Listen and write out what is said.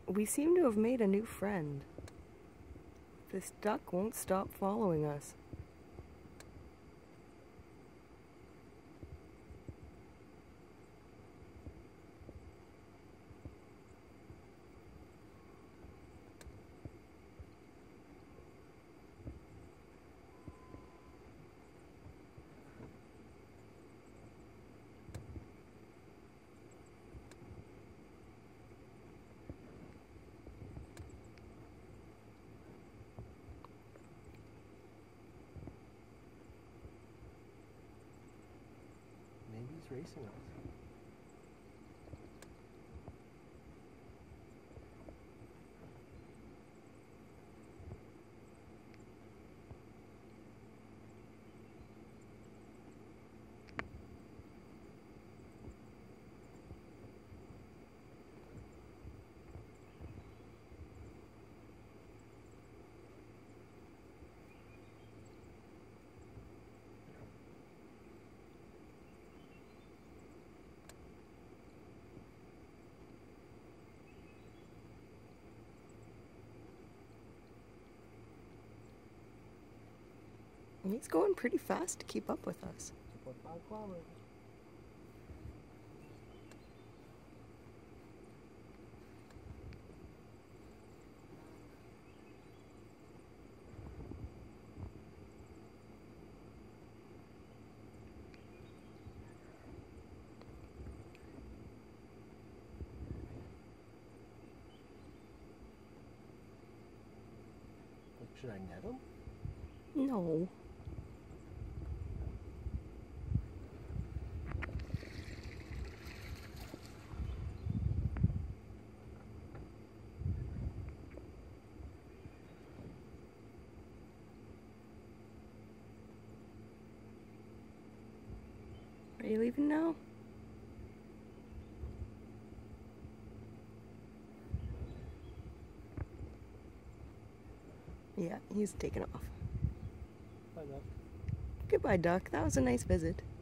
We seem to have made a new friend. This duck won't stop following us. Maybe he's racing us. He's going pretty fast to keep up with us. 2.5 kilometers. Should I net him? No. Are you leaving now? Yeah, he's taking off. Bye, Duck. Goodbye, Duck. That was a nice visit.